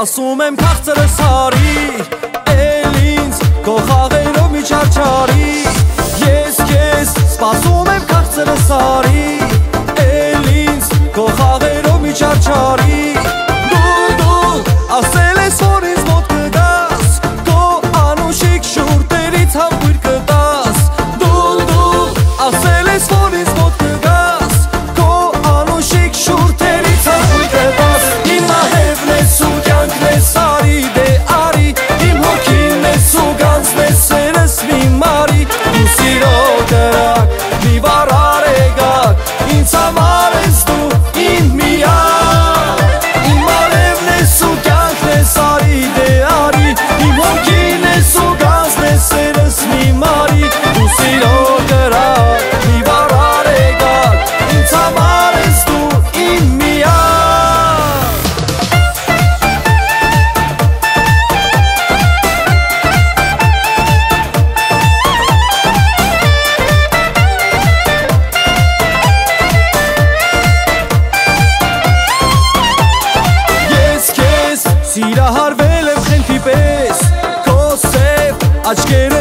Սպասում եմ քաղցրս հարիր, էլ ինձ քո խաղերով մի չարչարի։ Ես քեզ սպասում եմ քաղցրս հարիր, էլ ինձ քո խաղերով մի չարչարի։ Դու ասել ես, որ ինձ մոտ կգաս, քո անուշիկ շուրթերից համբույր կտաս։ Դու ասել ես, որ ինձ մոտ կգաս, քո անուշիկ շուրթերից համբույր կտաս։ Իմ ահևն ես ու կյանքն ես արի, դե արի, իմ հոգին ես ու գանձն ես սերս մի մարի։ Դու սիրո կրակ, մի վարար եկակ, ինձ համար ես դու իմ միակ։ Իմ ահևն ես ու կյանքն ես արի, դե արի, իմ հոգին ես ու գանձն ես սերս մի մարի։ Դու սիրո կրակ, մի վարար եկակ, ինձ համար ես դու իմ միակ։ Սիրահարվել եմ խենթի պես, քո սև աչքեր